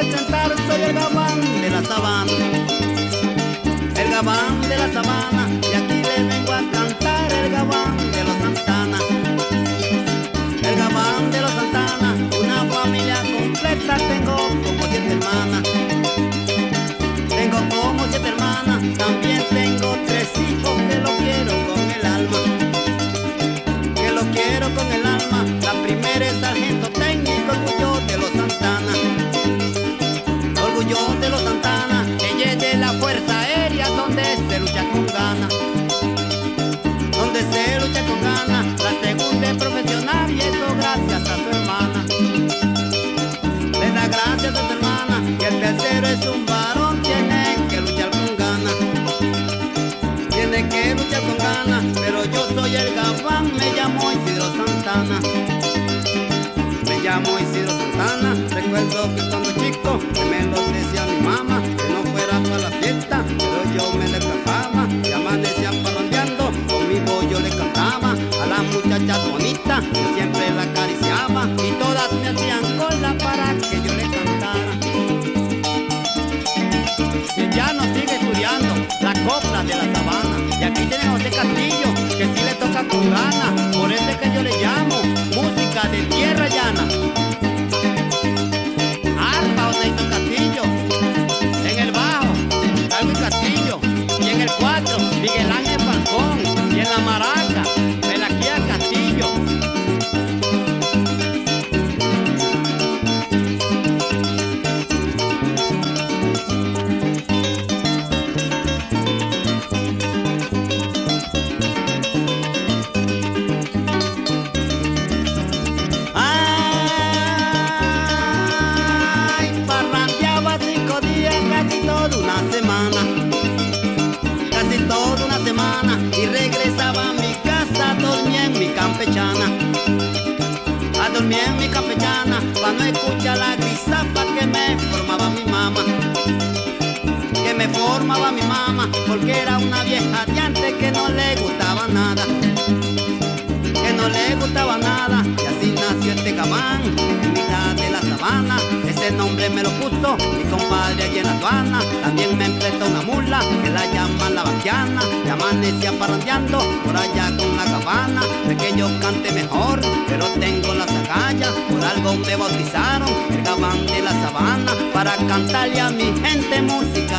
presentar, soy el gabán de la sabana. El gabán de la sabana, y aquí le vengo a cantar el gabán de los Santana. El gabán de los Santana, una familia completa, tengo como 7 hermanas. Tengo como 7 hermanas, también tengo 3 hijos que lo quiero con el alma. Que lo quiero con el alma, la primera es sargento técnico, orgullo de los Santana. Orgullo de los Santana, ella es de la Fuerza Aérea donde se lucha con ganas. Donde se lucha con ganas, la segunda es profesional y eso gracias a su hermana. Le da gracias a su hermana, y el tercero es un varón, tiene que luchar con ganas. Tiene que luchar con ganas, pero yo soy el gabán, me llamo Isidro Santana. Me llamo Isidro Santana, recuerdo que cuando chico me lo decía mi mamá, que no fuera para la fiesta, pero yo me le escapaba y amanecía parrandeando, conmigo yo le cantaba a las muchachas bonitas, yo siempre la acariciaba y todas me hacían cola para que yo le cantara. Y ya no sigue estudiando la copla de la sabana, y aquí tiene a José Castillo, que sí le toca con ganas, por eso es que yo le llamo música de tierra llana. Arpa Joséito Castillo, en el bajo Darwin Castillo, y en el 4 Miguel Ángel Falcón, y en la maraca Melaquía Castillo. Casi toda una semana, y regresaba a mi casa, dormía en mi campechana. A dormir en mi campechana, pa' no escuchar la grisapa que me formaba mi mamá. Que me formaba mi mamá, porque era una vieja de antes que no le gustaba nada. Que no le gustaba nada, y así nació este gabán, en mitad de la sabana. Ese nombre me lo puso mi compadre allí en la aduana. También me emprestó una mula que la llaman la vaquiana, y amanecía parrandeando por allá con la gabana. De que yo cante mejor, pero tengo las agallas, por algo me bautizaron el gabán de la sabana, para cantarle a mi gente música